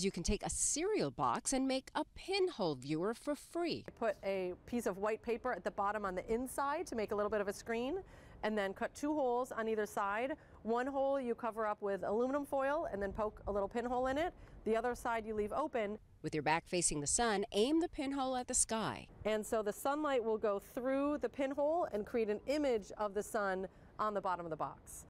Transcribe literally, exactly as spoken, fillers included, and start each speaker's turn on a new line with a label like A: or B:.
A: You can take a cereal box and make a pinhole viewer for free.
B: Put a piece of white paper at the bottom on the inside to make a little bit of a screen, and then cut two holes on either side. One hole you cover up with aluminum foil and then poke a little pinhole in it. The other side you leave open.
A: With your back facing the sun, aim the pinhole at the sky.
B: And so the sunlight will go through the pinhole and create an image of the sun on the bottom of the box.